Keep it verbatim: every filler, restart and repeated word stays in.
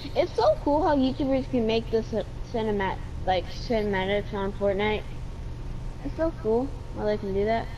It's so cool how YouTubers can make this cinemat like cinematics on Fortnite. It's so cool how they can do that.